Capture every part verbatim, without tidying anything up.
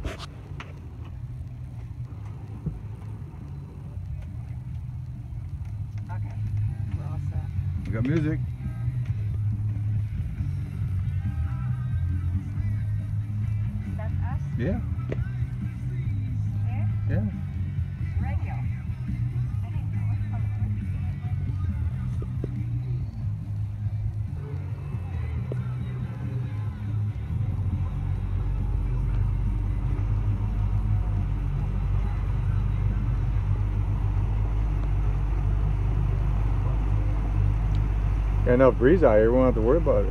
Okay, we're all set. We got music. That's us? Yeah. Here? Yeah. Radio. I didn't know it. Got enough breeze out here, we won't have to worry about it.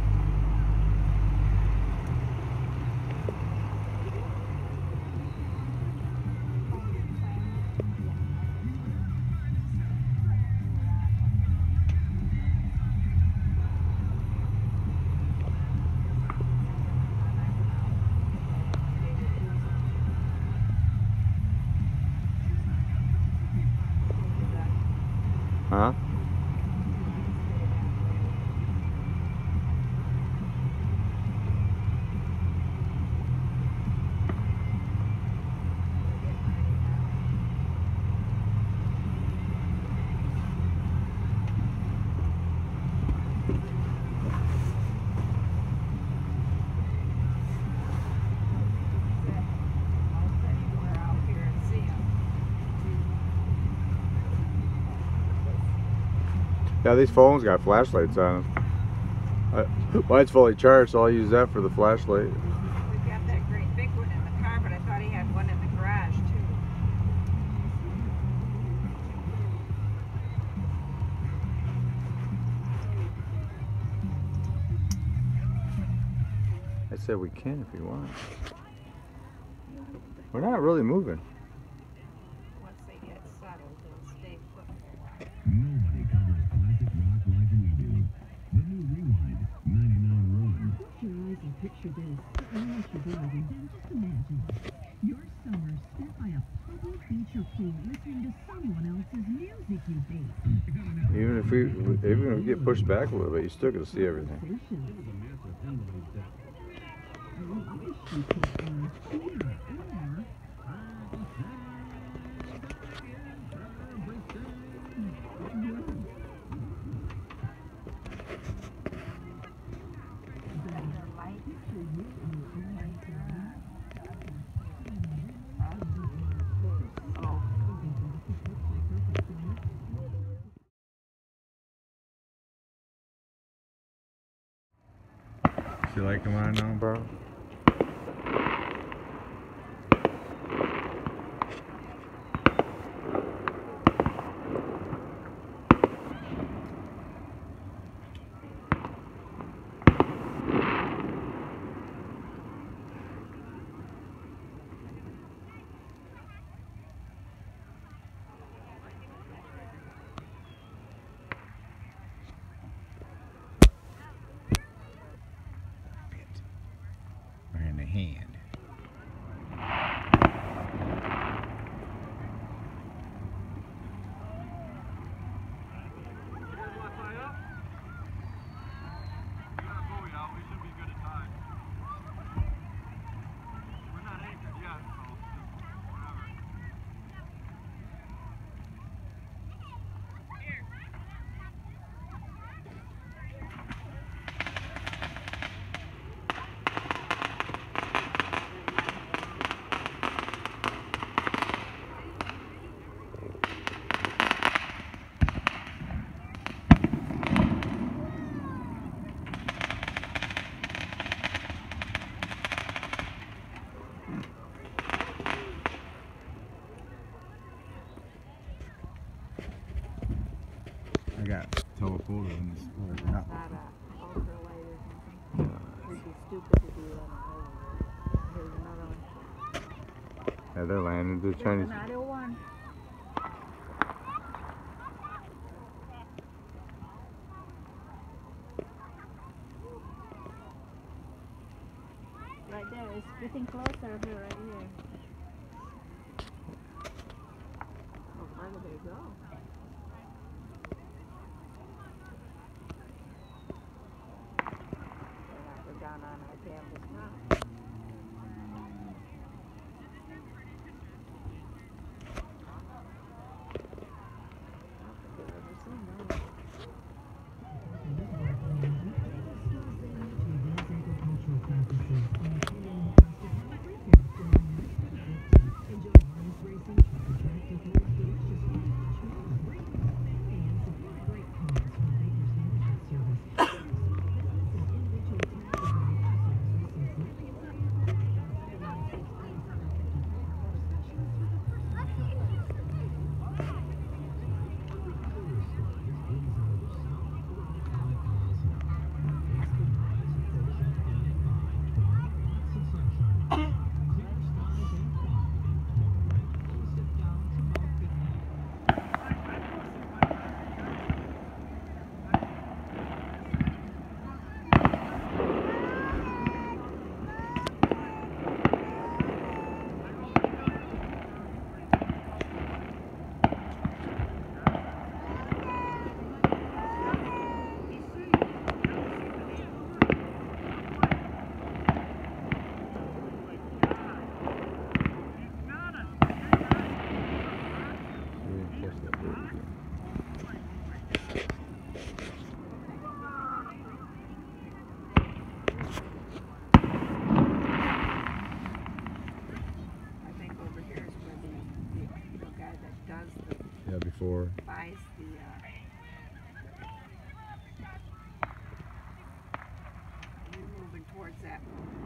Huh? Yeah, these phones got flashlights on them. I, mine's fully charged, so I'll use that for the flashlight. We've got that great big one in the car, but I thought he had one in the garage too. I said we can if you want. We're not really moving. Once they get settled, they'll stay put. Nobody covers classic rock like we do. The new Rewind, ninety-nine Rowan. Close your eyes and picture this. I want you to and then just imagine your summer spent by a public beach or pool listening to someone else's music you hate. Even if we, even if we get pushed back a little bit, you still get to see everything. I wish you could uh, hear or You like come on now, bro? Right in the hand. I got telephoto in this part. Not a ultralight or something. It'd be stupid to do on a highway. Here's another one. Yeah, they're landing. The There's Chinese. another one. Right there. It's getting closer here, right here. Oh, where did they go? They're not, they're down on our canvas now. minimize the, uh, you're moving towards that.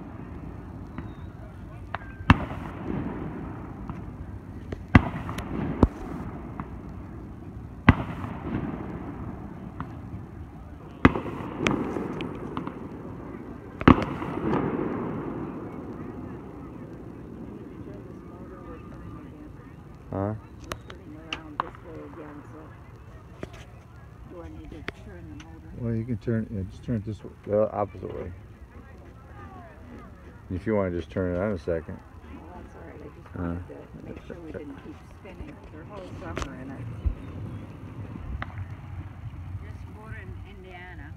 Huh? Turning around this way again, so do I need to turn the motor? Well, you can turn, yeah, just turn it this way, the opposite way. If you want to just turn it on a second. Well, that's all right. I just wanted to make sure we didn't keep spinning. There's whole summer in it. Just born in Indiana.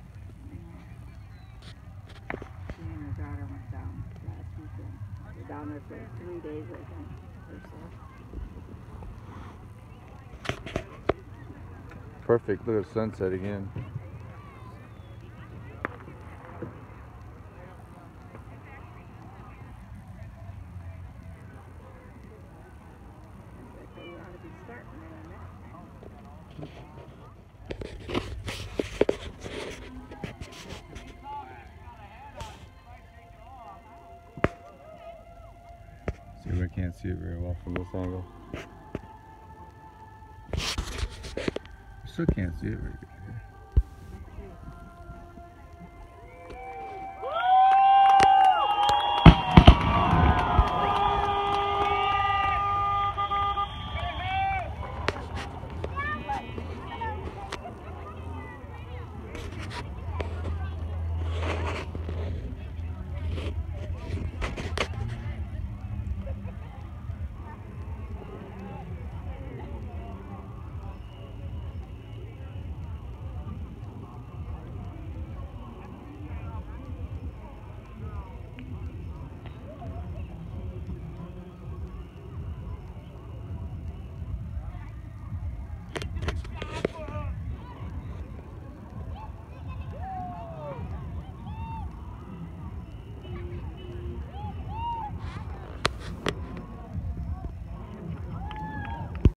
She and her daughter went down last weekend. They're down there for three days, I think, or so. Perfect. Look at sunset again. We ought to be starting in a minute. See if I can't see it very well from this angle. I still can't see it very good.